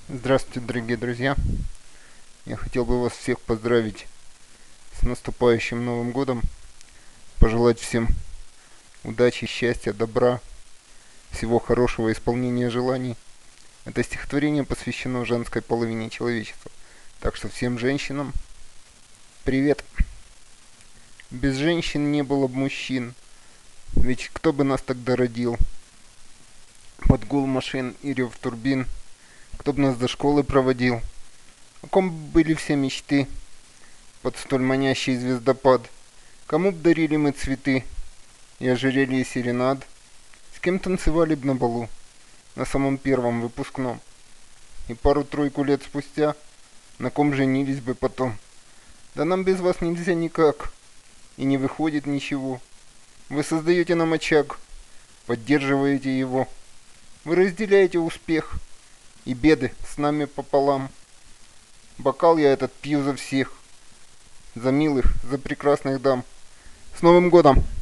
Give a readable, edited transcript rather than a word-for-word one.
Здравствуйте, дорогие друзья! Я хотел бы вас всех поздравить с наступающим Новым годом, пожелать всем удачи, счастья, добра, всего хорошего, исполнения желаний. Это стихотворение посвящено женской половине человечества. Так что всем женщинам привет! Без женщин не было бы мужчин, ведь кто бы нас тогда родил? Под гул машин и рев турбин, кто бы нас до школы проводил? О ком были все мечты под столь манящий звездопад? Кому б дарили мы цветы и ожерелье серенад? С кем танцевали б на балу, на самом первом выпускном? И пару-тройку лет спустя на ком женились бы потом? Да нам без вас нельзя никак, и не выходит ничего. Вы создаете нам очаг, поддерживаете его. Вы разделяете успех и беды с нами пополам. Бокал я этот пью за всех, за милых, за прекрасных дам. С Новым годом!